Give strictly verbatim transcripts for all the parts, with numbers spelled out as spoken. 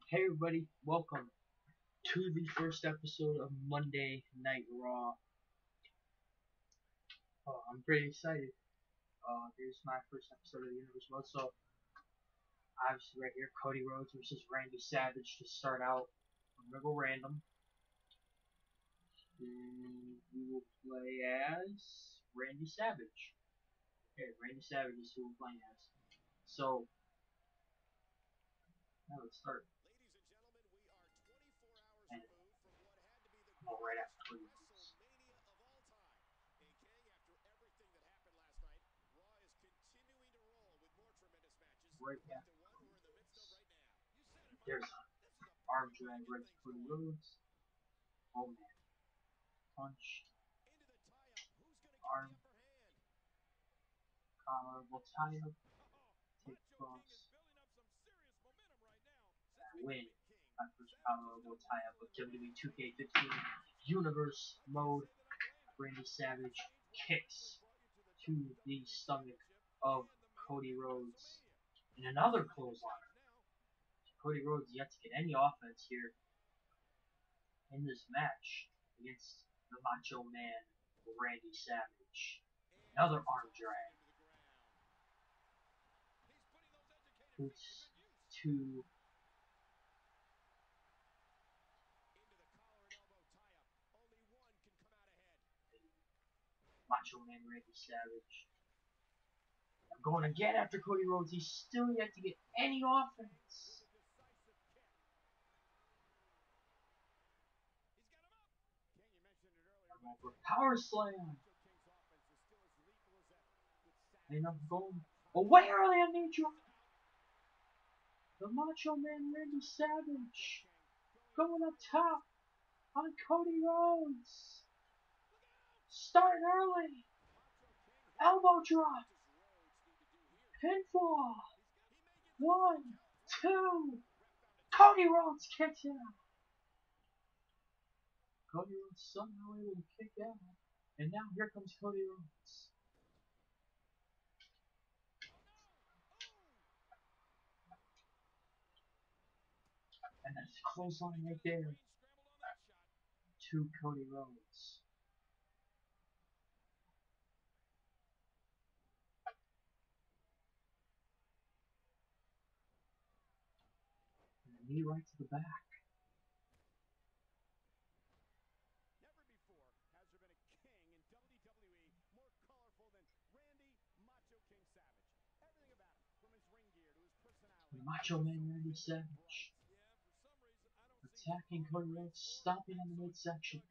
Hey everybody, welcome to the first episode of Monday Night Raw. Oh, I'm pretty excited. Uh, this is my first episode of the Universe Mode, so obviously right here, Cody Rhodes versus Randy Savage to start out. I'm gonna go random. And we will play as Randy Savage. Okay, Randy Savage is who we're playing as. So, now let's start. And I'm all right after Cody Rhodes. Right after Cody Rhodes. There's an arm drag right to Cody Rhodes. Oh man. Punch. Arm. Collar will tie up. Take cross. And win. My first power will tie up with W W E two K fifteen Universe Mode. Randy Savage kicks to the stomach of Cody Rhodes. And another clothesline. Cody Rhodes yet to get any offense here in this match against the Macho Man, Randy Savage. Another arm drag. Boots to Macho Man Randy Savage. I'm going again after Cody Rhodes. He's still yet to get any offense. I'm going for Power Slam. And I'm going away early on neutral. The Macho Man Randy Savage going up top on Cody Rhodes. Starting early. Elbow drop. Pinfall. One, two. Cody Rhodes kicks out. Cody Rhodes somehow able to kick out. And now here comes Cody Rhodes. And that's a close line right there to Cody Rhodes. And a knee right to the back. Never before has there been a king in W W E more colorful than Randy Macho King Savage. Everything about him, from his ring gear to his personality. The Macho Man Randy Savage. Attacking Cody Rhodes, stopping on the midsection.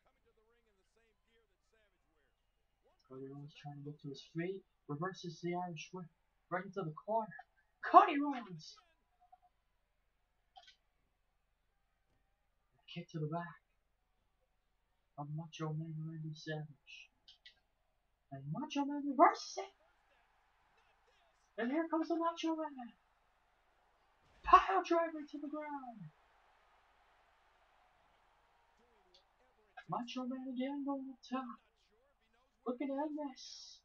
Cody Rhodes trying to get to his feet, reverses the Irish whip right into the corner. Cody Rhodes! A kick to the back of Macho Man Randy Savage. And Macho Man reverses it! And here comes the Macho Man! Pile driver to the ground! Macho Man again going up top. Looking at this.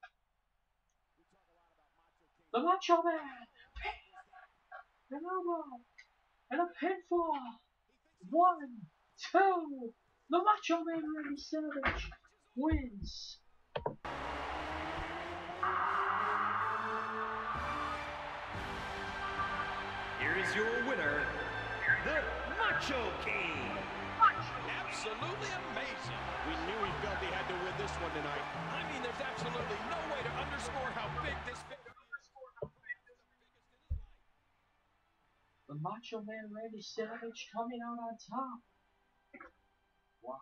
The Macho Man! An elbow! And a pinfall! One, two! The Macho Man Randy Savage wins! Here is your winner, the Macho King. Absolutely amazing. We knew he felt he had to win this one tonight. I mean, there's absolutely no way to underscore how big this victory is. The Macho Man Randy Savage coming out on top. Wow.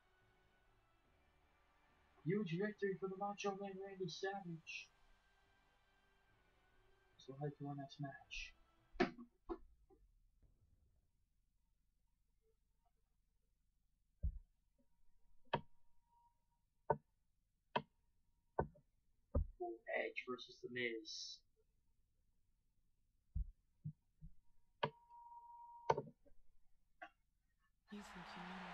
Huge victory for the Macho Man Randy Savage. So head to our next match. Edge versus The Miz. You think you know.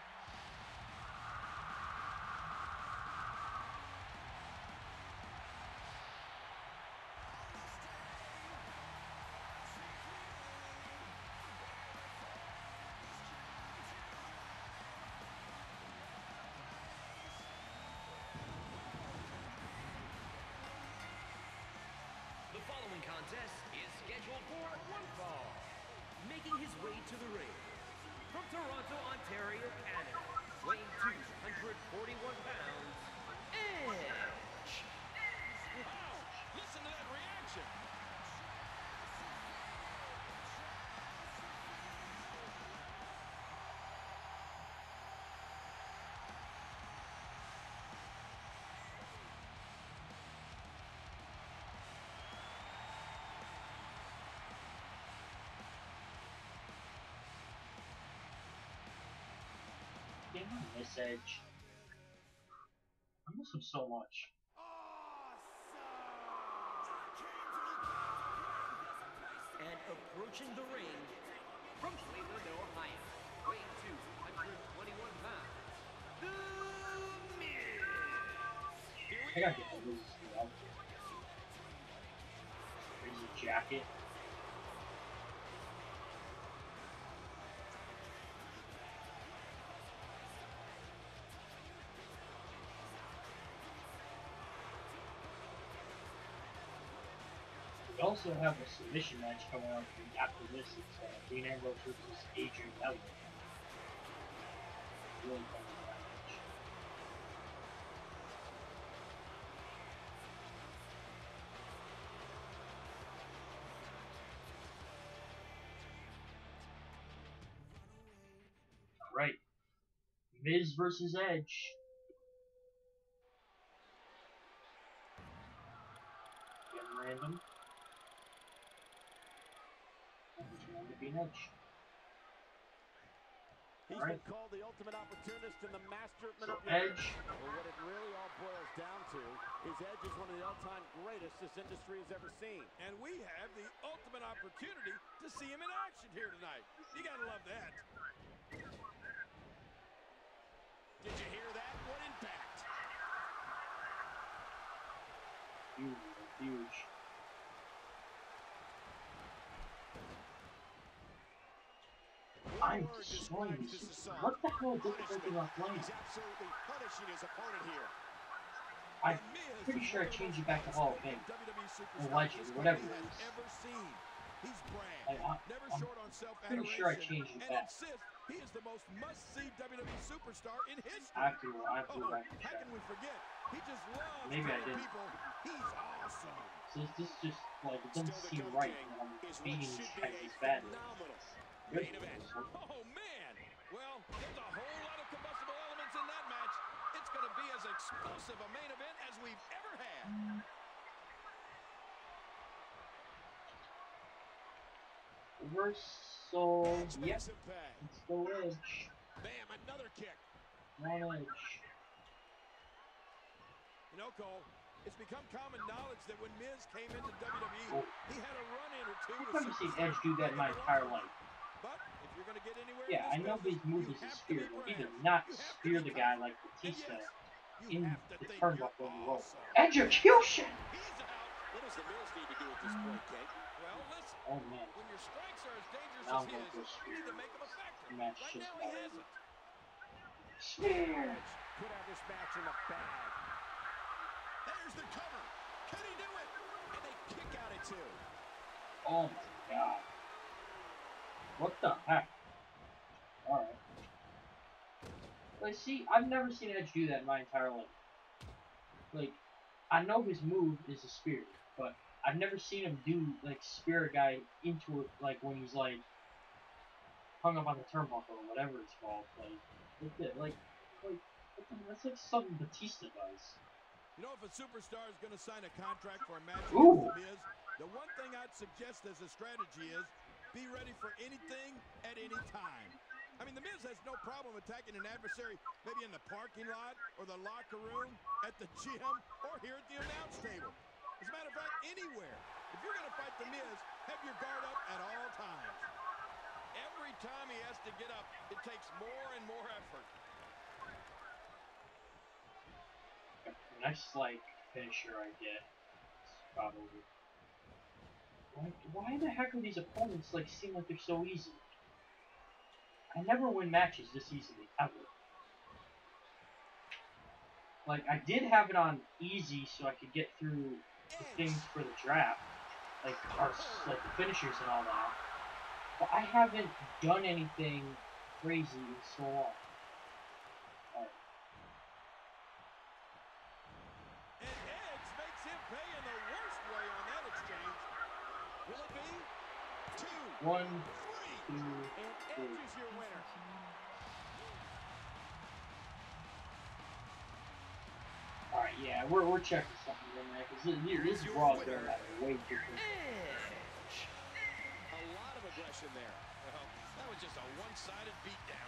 way to the ring. From Toronto, Ontario, Canada, weighing two hundred forty-one pounds, Edge. Wow! Listen to that reaction. Damn, I miss Edge. I miss him so much. And approaching the ring from Cleveland, Ohio, weighing two hundred twenty-one pounds, The Miz. Here I we gotta go. get the Miz's new outfit. Here's his jacket. We also have a submission match coming up after this. It's uh, Dean Ambrose versus Adrian Elliott. Really fun that match. Alright. Miz versus Edge. Getting random. He's going to be an Edge. He's All right. been called the ultimate opportunist and the master of So manipulation. Edge. Well, what it really all boils down to is Edge is one of the all-time greatest this industry has ever seen. And we have the ultimate opportunity to see him in action here tonight. You gotta love that. Did you hear that? What impact? Huge, huge. I'm destroying this. What the hell is difficulty about playing? He's absolutely punishing his opponent here. I'm pretty sure I changed it back to Hall of Fame. Or Legend, or whatever it is. Ever seen. He's brand. I, I, Never I'm short on pretty sure I self-adoration. changed it And back. insists he is the most must-see W W E superstar in history. I have to, I have to Oh, write how can we forget? He just loves Maybe I telling did. people he's awesome. So this, this just, like, it doesn't Still the seem Gun right King when I'm is what beating should these be a guys bad. phenomenal Good. main event. Oh, man. Well, there's a whole lot of combustible elements in that match. It's going to be as explosive a main event as we've ever had. Reversal. Edge Yep. makes him pay. Let's go Edge. Bam, another kick. One Edge. You know, Cole, it's become common knowledge that when Miz came into W W E, Oh. he had a run-in or two I've with never seen superstars Edge do that in my entire life. But if you're going to get anywhere Yeah, I in this know his business, move you is a have to spear, be but he brave. does not You have to spear be the guy confident. like And Batista yes, you in have to the think turnbuckle you're roll. awesome. Execution! He's out. What does the Miz need to do at this point, Kate? Well, listen. Oh man, When your strikes are as dangerous now as I'm going his, for a you spear. need to make them effective. The match Right just now, he about hasn't. Spear! Edge could have this match in the bag. There's the cover. Can he do it? And they kick out at two. Oh my god. What the heck? Alright. Like, see, I've never seen Edge do that in my entire life. Like, I know his move is a spear, but I've never seen him do, like, spear a guy into it, like, when he's, like, hung up on the turnbuckle or whatever it's called. Like, like, that, like, like what the, that's like something Batista does. You know, if a superstar is going to sign a contract for a match Ooh. against The Miz, the one thing I'd suggest as a strategy is be ready for anything at any time. I mean, The Miz has no problem attacking an adversary maybe in the parking lot or the locker room, at the gym, or here at the announce table. As a matter of fact, anywhere. If you're going to fight The Miz, have your guard up at all times. Every time he has to get up, it takes more and more effort. Next, like, finisher I get is probably. Why, why the heck are these opponents, like, seem like they're so easy? I never win matches this easily, ever. Like, I did have it on easy so I could get through the things for the draft. Like, our, like the finishers and all that. But I haven't done anything crazy in so long. Right. And Edge makes him pay in the worst way on that exchange. Will it be? Two. One, Three. two, And three. Edge is your winner. Alright, yeah, we're, we're checking something in there, because this, this is Raw going at a way different. Edge. A lot of aggression there. Well, that was just a one-sided beatdown.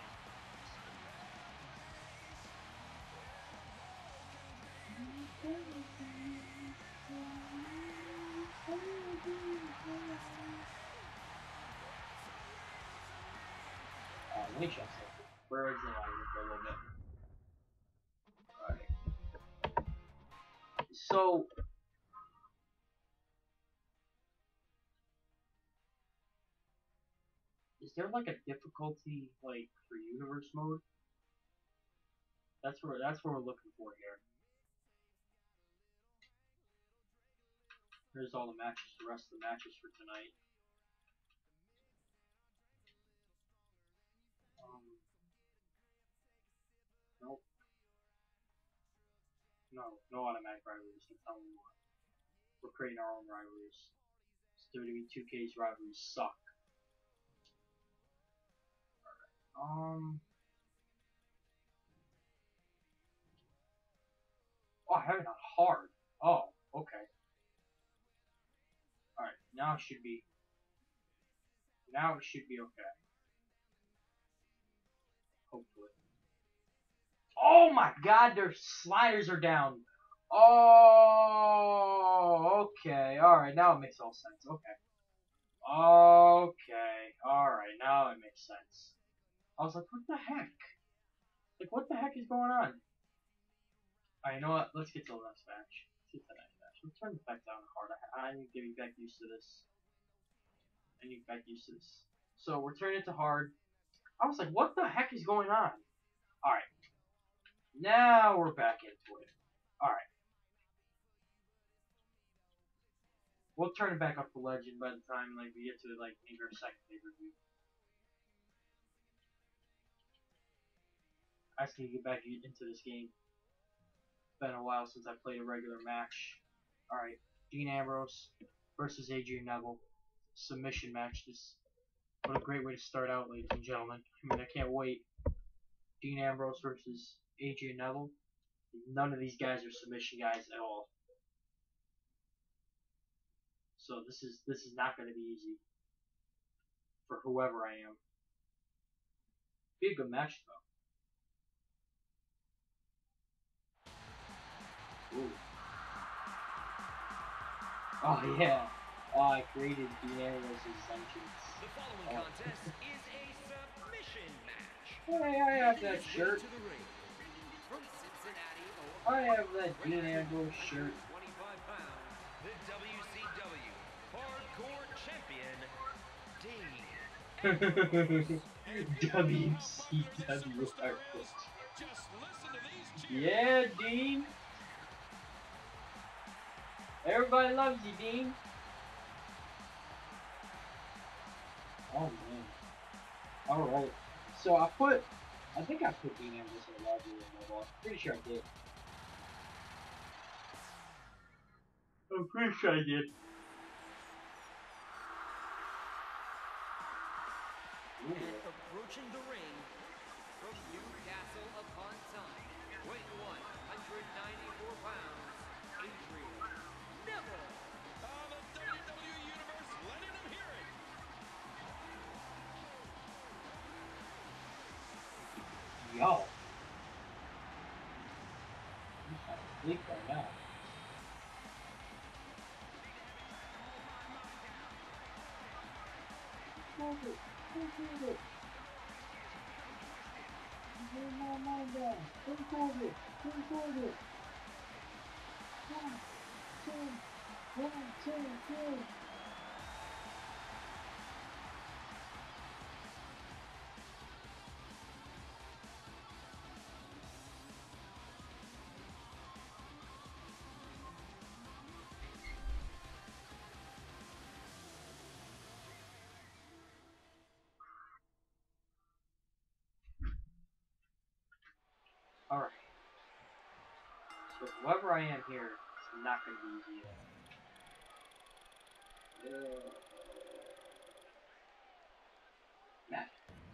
Uh, let me check something. Birds and I for a little bit. Alright. So, is there like a difficulty like for universe mode? That's where that's what we're looking for here. Here's all the matches, the rest of the matches for tonight. Um, nope. No, no automatic rivalries. That's how we want. We're creating our own rivalries. W W E two K's rivalries suck. Um. Oh, I have it on hard. Oh, okay. Alright, now it should be. Now it should be okay. Hopefully. Oh my god, their sliders are down. Oh, okay. Alright, now it makes all sense. Okay. Okay. Alright, now it makes sense. I was like, what the heck? Like, what the heck is going on? Alright, you know what? Let's get to the next match. Let's get to the next match. Let's turn this back down hard. I, I need to get you back used to this. I need to get back used to this. So, we're turning it to hard. I was like, what the heck is going on? Alright. Now we're back into it. Alright. We'll turn it back up to Legend by the time like we get to like maybe our second pay-per-view. I just need to get back into this game. It's been a while since I played a regular match. Alright, Dean Ambrose versus Adrian Neville. Submission match. This, what a great way to start out, ladies and gentlemen. I mean, I can't wait. Dean Ambrose versus Adrian Neville. None of these guys are submission guys at all. So this is this is not going to be easy for whoever I am. Be a good match though. Ooh. Oh yeah. Oh, I created Dean Ambrose's entrance. The following Oh. contest is a submission match. Hey, I have that shirt. To the ring. From Cincinnati, I Ohio, have that Dean Ambrose shirt. twenty-five pounds, the W C W Hardcore Champion, Dean. W C W Hardcore. Just listen to these cheers. Yeah, Dean. Everybody loves you, Dean. Oh man. Alright. So I put, I think I put Dean Ambrose in the lobby with my boss. Pretty sure I did. I'm pretty sure I did. Ooh. And approaching the ring from Newcastle upon Tyne, weighing one hundred ninety-four pounds, Adrian Neville. Oh, the W W E Universe letting them hear it. Yo. I'm kind of sleep right now. Hold it. Hold it. Get my mind down. Don't hold it. Don't hold it. One, two, one, two, three. Alright. So whoever I am here, it's not going to be easy at all. Uh, Matt.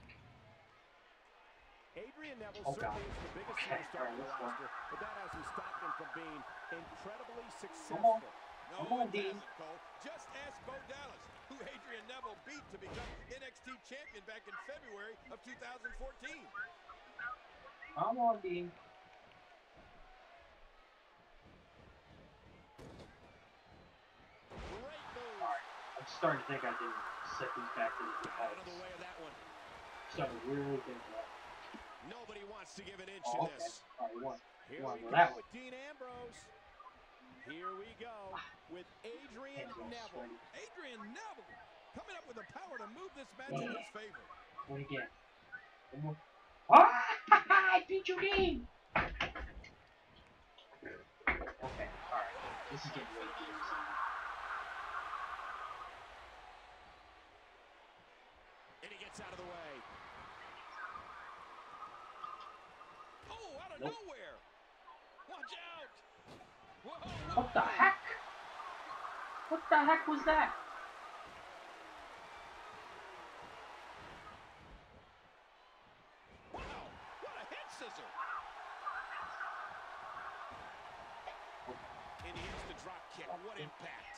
Adrian Neville Oh, certainly God. is the biggest Okay, superstar alright, on the let's go. roster, but that hasn't stopped him from being incredibly Come on. successful. No, Come on, it Dean. hasn't, Cole. Just ask Bo Dallas, who Adrian Neville beat to become N X T champion back in February of two thousand fourteen. Come on, Dean. Great move. Alright. I'm starting to think I can set these back to the Out of the defaults. way of that one. Starting to really think that. Nobody wants to give an inch Oh, in okay. this. Alright, one. Here You want we to go go that with one? Dean Ambrose. Here we go with Adrian Hands all Neville. sweaty. Adrian Neville coming up with the power to move this match Yeah. in his favor. One again. One more. Ah! I beat you, Dean! Okay, alright. This is getting way too easy. And he gets out of the way. Oh, out of Nope. nowhere. Watch out. Whoa, What the whoa. heck? What the heck was that? Wow, what a head scissor. And here's the drop kick. What impact.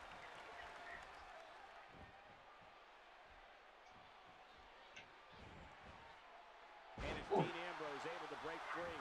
And it's Ooh. Dean Ambrose able to break free.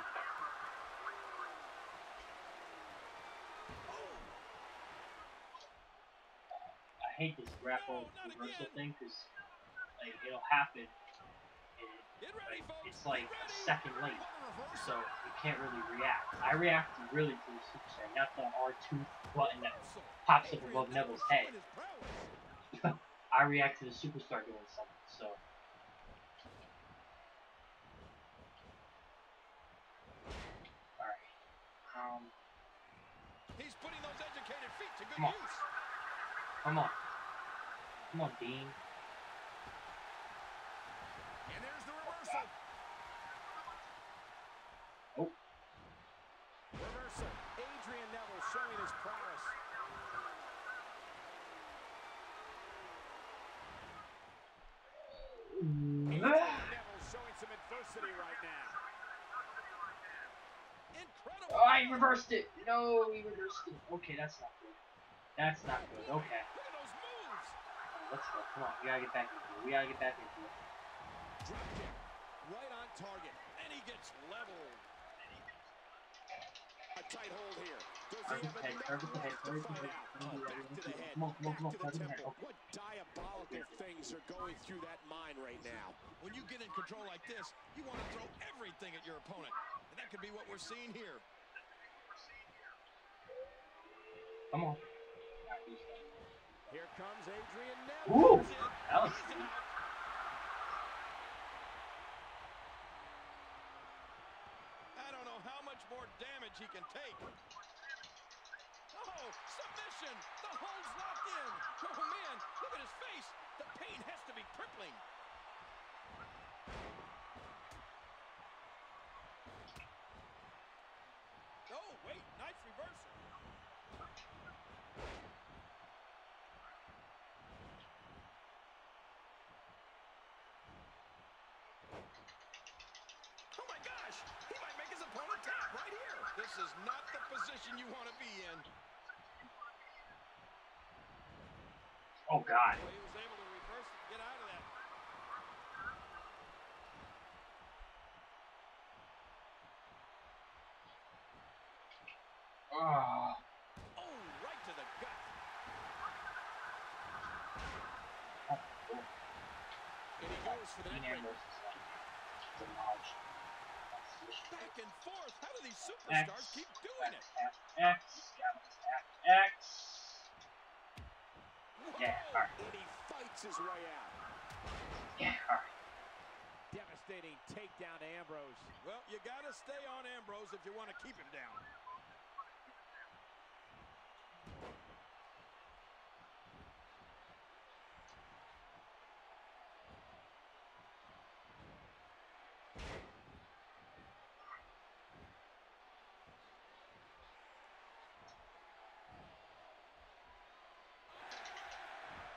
I hate this grapple No, not reversal again. thing because like it'll happen and Get ready, folks. it's like Get a ready. second late, What a reversal. so you can't really react. I react really to the superstar, not the R two button that Reversal. pops up Adrian above Neville Neville's head. showing his prowess. I react to the superstar doing something, so. Alright. Um, He's putting those educated feet to good Come on. use. come on. Come on, Dean. And there's the reversal. Oh. Reversal. Adrian Neville showing his prowess. Adrian Neville showing some adversity right now. Incredible. Oh, I reversed it. No, he reversed it. Okay, that's not good. That's not good. Okay. Look at those moves. Let's go. Come on. We gotta get back into it. We gotta get back into it. Drop kick. Right on target. And he gets leveled. A tight hold here. Does he Target have the head. enough Target the head. left to Target the fight head. out? Target Oh, the back head. to the head. Come on, come on, come on. Back to the Target the head. temple. Okay. What diabolical things are going through that mind right now? When you get in control like this, you want to throw everything at your opponent. And that could be what we're seeing here. Come on. Here comes Adrian Ooh, Neville. that was He's good. out. I don't know how much more damage he can take. Oh, submission. The hold's locked in. Oh, man, look at his face. The pain has to be crippling. Oh, wait, nice reversal. Oh, my gosh. He might make his opponent tap right here. This is not the position you want to be in. Oh, God. Well, he was able to reverse it and get out of that. Ah. Oh, right to the gut. Oh, cool. And he goes for the Dean neck breaker. Ambrose is like demolished. Back and forth. How do these superstars X, keep doing X, it? X, X, X. Yeah, Whoa. alright. And he fights his way out. Yeah, alright. Devastating takedown to Ambrose. Well, you got to stay on Ambrose if you want to keep him down.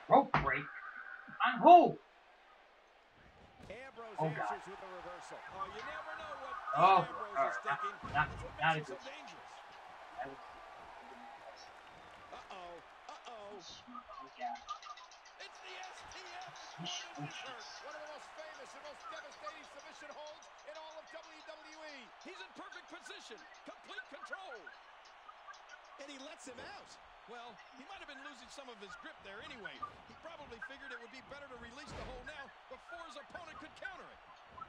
Rope break? On who? Ambrose Oh, God. answers with a reversal. Oh, you never know what Dean Oh, Ambrose alright. is thinking. Not, That's what not makes a him so good. dangerous. That was, Uh-oh. Uh-oh. oh, God. It's the S T F Swish, Morning swish. insert. One of the most famous and most devastating submission holds in all of W W E. He's in perfect position. Complete control. And he lets him out. Well, he might have been losing some of his grip there anyway. He probably figured it would be better to release the hold now before his opponent could counter it.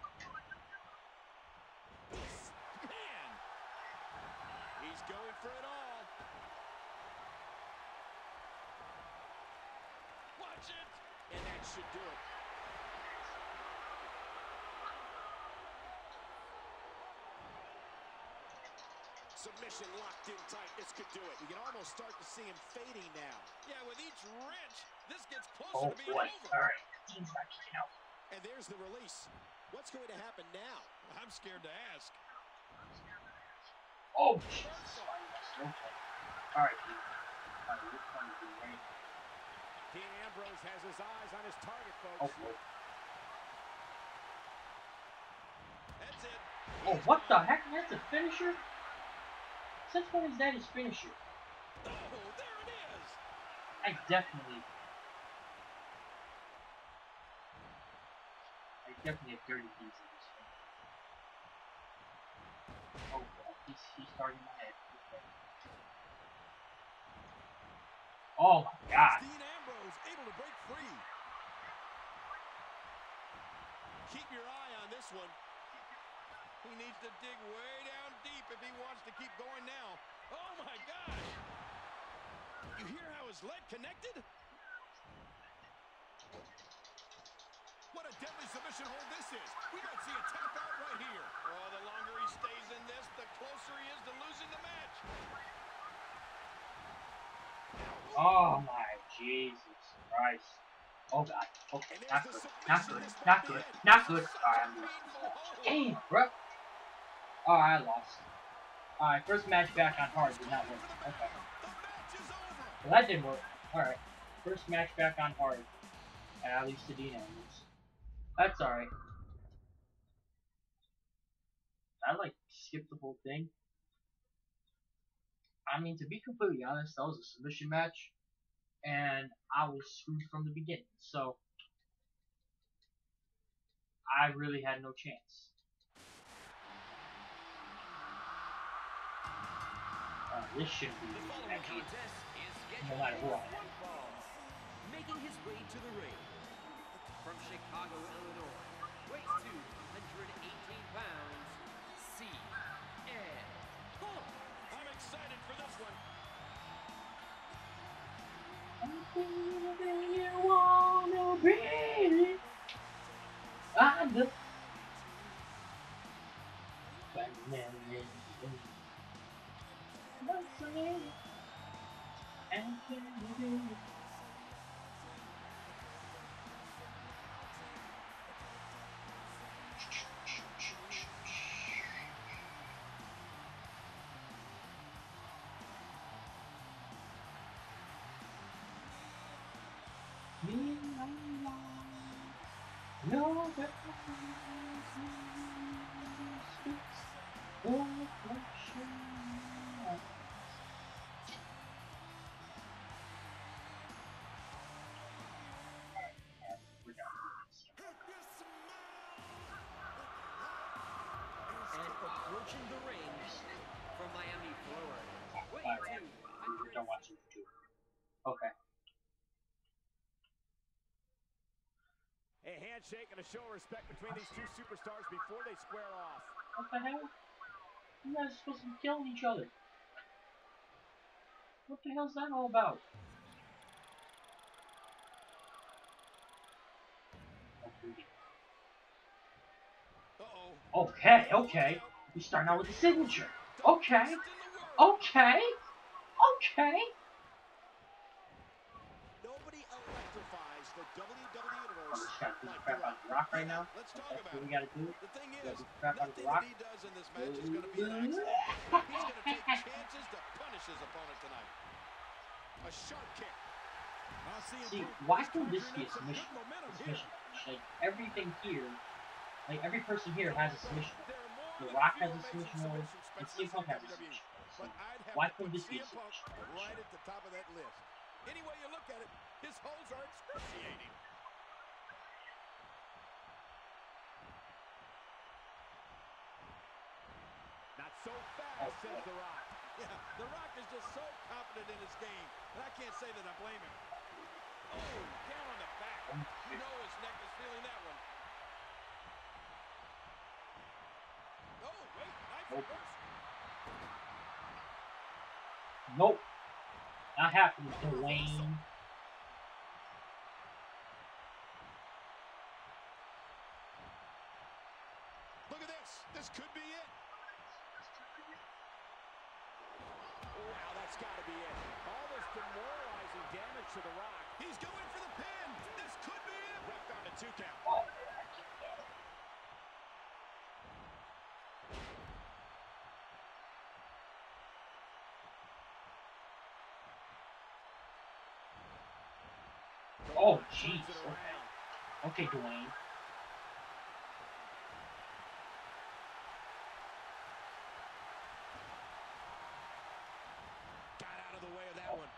Man! He's going for it all. Watch it! And that should do it. Submission locked in tight. This could do it. You can almost start to see him fading now. Yeah, with each wrench, this gets closer Oh, to being boy. over. Alright. Dean's not kicking out. And there's the release. What's going to happen now? I'm scared to ask. Oh, Jesus. Okay. Alright, Dean. Alright, this one is ready. Dean Ambrose has his eyes on his target, Oh, folks. boy. That's it. Oh, what the heck? That's a finisher? Since when is that his finisher? Oh, there it is. I definitely... I definitely have dirty things in this one. Oh, God. He's, he's starting my head. Okay. Oh, my God. Dean Ambrose able to break free. Keep your eye on this one. He needs to dig way down deep if he wants to keep going now. Oh, my gosh. You hear how his leg connected? What a deadly submission hold this is. We might see a tap out right here. Oh, the longer he stays in this, the closer he is to losing the match. Oh, my Jesus Christ. Oh, God. Okay, not good. Not good. Not good. Not good. Alright, I'm losing. Damn, bro. Alright, I lost. Alright, first match back on hard did not work. Okay. Well, that didn't work. Alright. First match back on hard. And at least to Dean Ambrose. That's alright. I like skipped the whole thing. I mean, to be completely honest, that was a submission match. And I was screwed from the beginning. So, I really had no chance. Uh, this shouldn't be easy, actually. No matter who I am. Making his way to the ring from Chicago, Illinois, weighs two hundred eighteen pounds, C M Punk. I'm excited for this one. Anything you wanna be, I know. And can you do it? Me alone, no better speaks the reflection. And approaching the ring from Miami, Florida, weighing Alright, two we hundred. don't watch it too. Okay. A handshake and a show of respect between these two superstars before they square off. What the hell? You guys are supposed to be killing each other. What the hell's that all about? Uh-oh. Okay, okay. We're starting out with the signature. Okay. Okay. Okay. Nobody electrifies the W W E Oh, Universe we just gotta beat the like crap The out of the Rock right now. Let's talk That's about what we it. gotta do. The thing We is, gotta beat the crap out of the nothing Rock. that he does in this match is going to be an accident. He's going to take chances to punish his opponent tonight. A sharp kick. Uh, See, why couldn't this be a submission? A submission match? Like, everything here, like, every person here has a submission mode. The Rock has a submission mode, and C M Punk has a submission mode. So, why couldn't this be a submission match? Right at the top of that list. Any way you look at it, his holds are excruciating. Not so fast, Oh, says The Rock. Yeah, The Rock is just so confident in his game, and I can't say that I blame him. Oh, down on the back. You know his neck is feeling that one. Oh, wait, nice Nope. reverse. Nope. Not happening, Dwayne. Look at this. This could be it. Wow, that's got to be it. All this demoralizing damage to The Rock. He's going for the pin. This could be it. Wrecked on a two count. Oh, oh, jeez. Okay. Okay, Dwayne. Got out of the way of that one.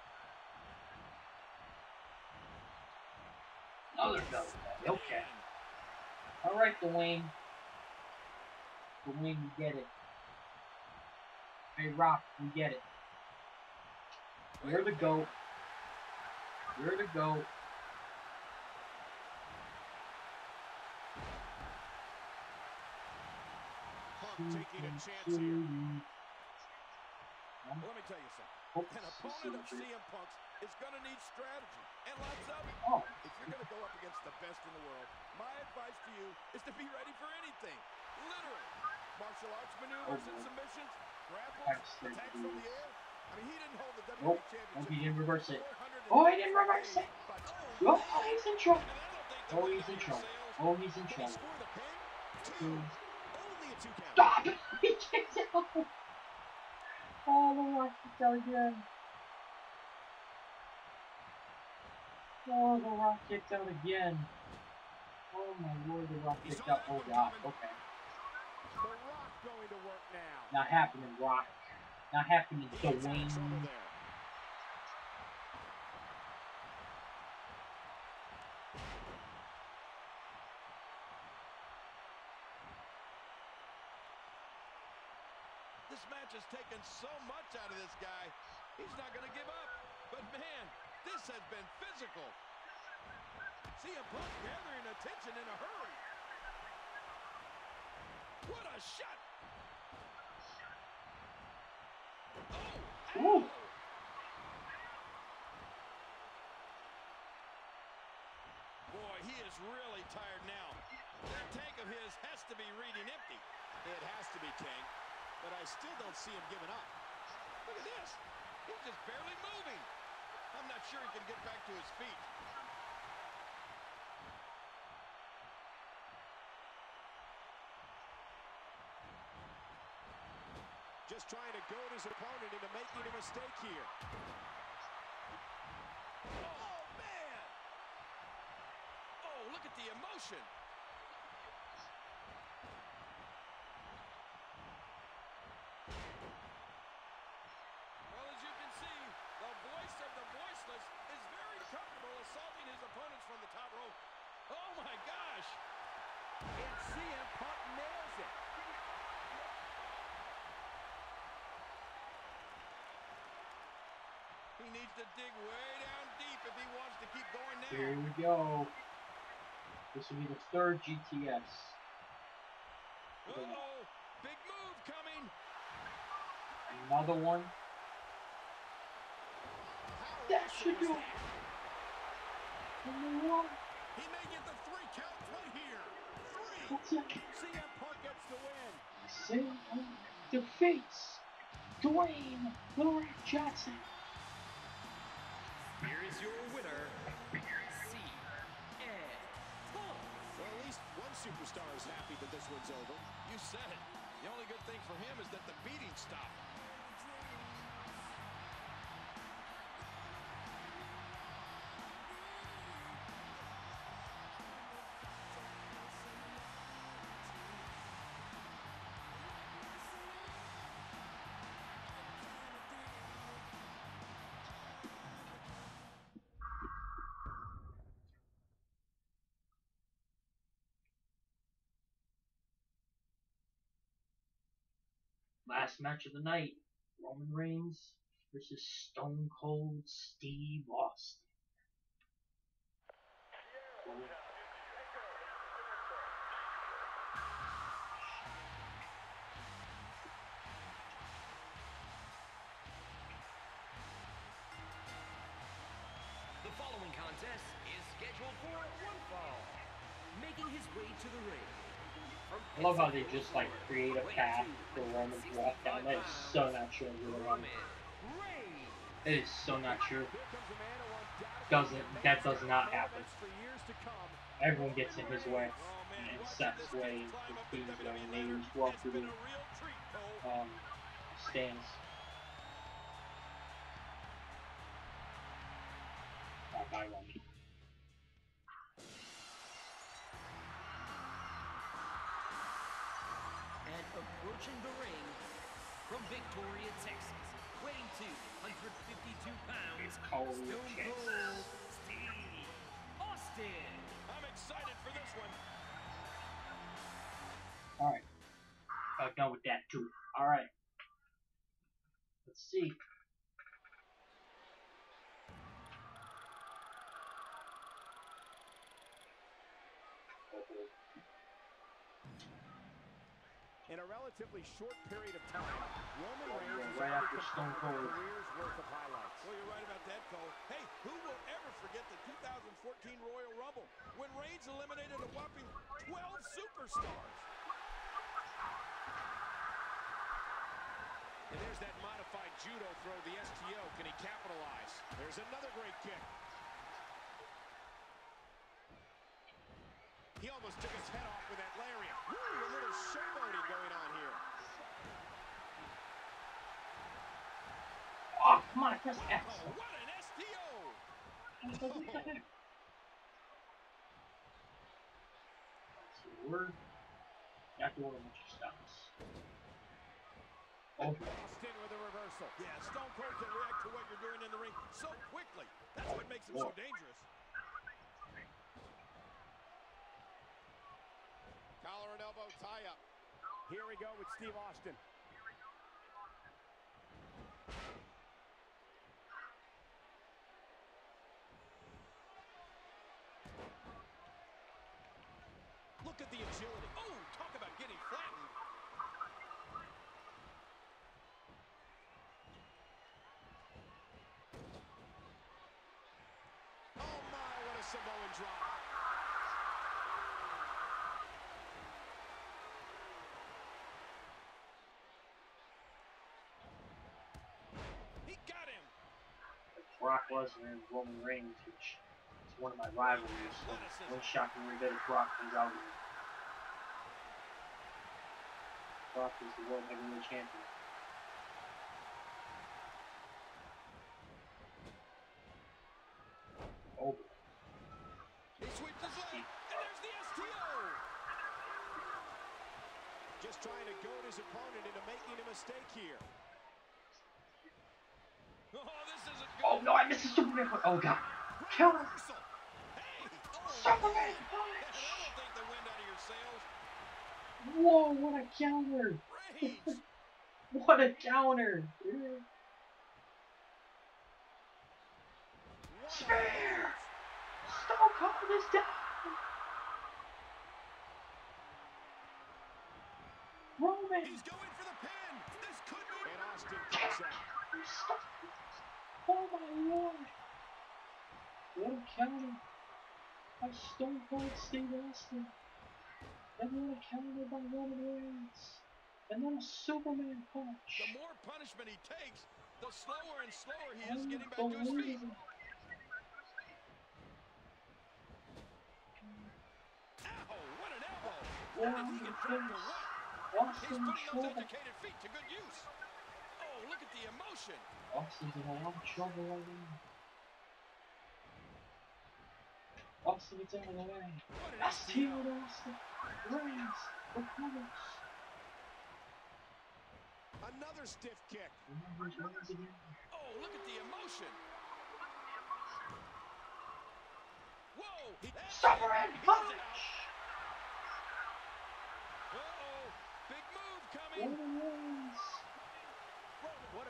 Another double. Okay. Alright, Dwayne. Dwayne, we get it. Hey, Rock, we get it. You're the GOAT. You're the GOAT. Punk taking a chance here. Well, let me tell you something. An opponent of C M Punk's is going to need strategy, and lots of it. Oh. If you're going to go up against the best in the world, my advice to you is to be ready for anything. Literally. Martial arts maneuvers Oh, and submissions, grapples, That's attacks from the air. I mean, he didn't hold the W W E Nope. Championship. Nope, he didn't reverse it. Oh, he didn't reverse it. Oh, he's in trouble. Oh, he's in trouble. Oh, he's in Did he trouble. score the pin? Two. Two. Only a two count. Stop it! He kicked it out. Oh, the Rock kicked out again. Oh, the Rock kicked out again. Oh my lord, the Rock kicked out. Oh god, okay. The Rock going to work now. Not happening, Rock. Not happening, He's in trouble Dwayne. there. This match has taken so much out of this guy. He's not going to give up. But man, this has been physical. C M Punk gathering attention in a hurry. What a shot! Oh! Ooh. Boy, he is really tired now. That tank of his has to be reading empty. It has to be, King. But I still don't see him giving up. Look at this. He's just barely moving. I'm not sure he can get back to his feet. Just trying to goad his opponent into making a mistake here. Oh, man! Oh, look at the emotion. Well, as you can see, the voice of the voiceless is very comfortable assaulting his opponents from the top rope. Oh, my gosh! And C M Punk nails it. He needs to dig way down deep if he wants to keep going now. Here we go. This will be the third G T S. Uh-oh! Big move coming! Another one. That should do it. Another one. He may get the three count right here. Three! That's it. C M Punk gets the win. Sam defeats Dwayne The Rock Johnson. Here is your winner, C M Punk. Well, at least one superstar is happy that this one's over. You said it. The only good thing for him is that the beating stopped. Last match of the night, Roman Reigns versus Stone Cold Steve Austin. The following contest is scheduled for one fall. Making his way to the ring. I love how they just like create a path for Roman to walk down. That is so not true in real life. It is so not true. Doesn't that does not happen. Everyone gets in his way, and Seth's way, and Steve's way, and they just walk through the um, stands. Bye bye, Roman. And approaching the ring from Victoria, Texas, weighing two hundred fifty-two pounds, It's cold. Stone Cold Steve Austin. I'm excited for this one. Alright. Uh, done with that too. Alright. Let's see. In a relatively short period of time, Roman Reigns has Right already after Stone completed Cold. a career's worth of highlights. Well, you're right about that, Cole. Hey, who will ever forget the two thousand fourteen Royal Rumble when Reigns eliminated a whopping twelve superstars? And there's that modified judo throw, the S T O. Can he capitalize? There's another great kick. He almost took his head off with that lariat. Woo, a little showboating going on here. Oh, come on, press X. Oh, what an S T O! That's the word. You have to order much stops. Oh, Austin with a reversal. Yeah, Stone Cold can react to what you're doing in the ring so quickly. That's what makes him so dangerous. Collar and elbow tie-up. Here we go with Steve Austin. Look at the agility. Oh, talk about getting flattened. Oh my, what a Samoan drop. He got him. Brock Lesnar and Roman Reigns, which is one of my rivalries. So one shocking bit of Brock comes out here. Brock is the World Heavyweight Champion. Oh, He sweeps his leg, and there's the S T O. Just trying to goad his opponent into making a mistake here. Oh, this isn't good. oh no, I missed the Superman punch. Oh god. Counter. Reversal. Hey, oh, Superman man, punch. that'll take the wind out of your sails. Whoa, what a counter. Reigns. What a counter. Dude. Spear. Stone Cold is down. Roman. He's going for the pin. This could be. And Austin kicks out. Stop. Oh my lord. What a counter. By Stone Cold Steve Austin. And then a counter by Roman Reigns. And then a Superman punch. The more punishment he takes, the slower and slower he is getting back to his feet. Ow, what an elbow. Wow, And he can drop to what? He's Austin putting those trouble. educated feet to good use. Oh, look at the emotion. Austin's in a lot of trouble right now. Austin gets out of the way. What an S S T T O. O to Austin. Reigns recovers. Another stiff kick. Remembers Reigns again. Oh, look at the emotion. Whoa. He, Superman he's punch. out. Uh-oh. Big move coming. Roman Reigns.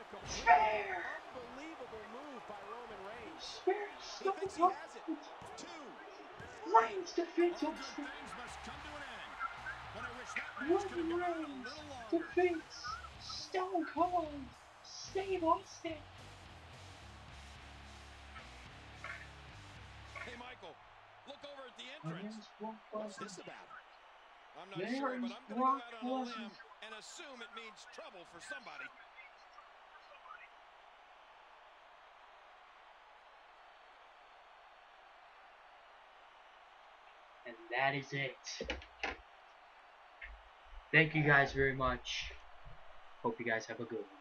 a completely Spear! unbelievable move by Roman Reigns. Spear He Stone thinks he Cold. has it. Two. Reigns defeats All him. good things must come to an end. But I wish that match could have Roman gone on a Reigns little longer. defeats Stone Cold Steve Austin. Hey, Michael, look over at the entrance. There's Brock What's Lesnar. this about? I'm not There's sure, but I'm going to go Brock out on a Lesnar. limb and assume it means trouble for somebody. And that is it. Thank you guys very much. Hope you guys have a good one.